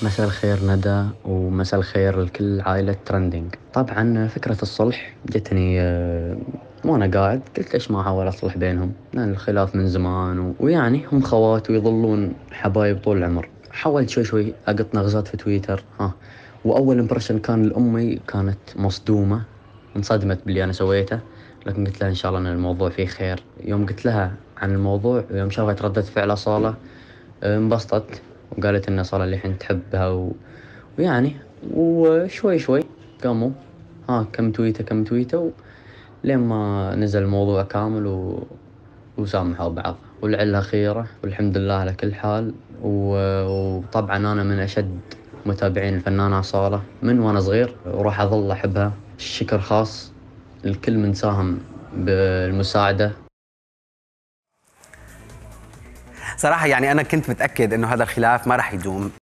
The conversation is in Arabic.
مساء الخير ندى، ومساء الخير لكل عائلة ترندنج. طبعا فكرة الصلح جتني وأنا قاعد قلت ليش ما أحاول أصلح بينهم، لأن الخلاف من زمان ويعني هم خوات ويظلون حبايب طول العمر. حاولت شوي شوي أقط نغزات في تويتر، وأول امبريشن كان لأمي، كانت مصدومة، انصدمت باللي أنا سويته. لكن قلت لها إن شاء الله أن الموضوع فيه خير. يوم قلت لها عن الموضوع ويوم شافت ردة فعل أصالة، انبسطت وقالت إن صار اللي الحين تحبها ويعني وشوي شوي قاموا كم تويتة كم تويتة، لين ما نزل الموضوع كامل وسامحوا بعض والعلة خيرة والحمد لله على كل حال. وطبعا أنا من أشد متابعين الفنانة أصالة من وأنا صغير، وراح أظل أحبها. الشكر خاص لكل من ساهم بالمساعدة. صراحة يعني أنا كنت متأكد إنه هذا الخلاف ما راح يدوم.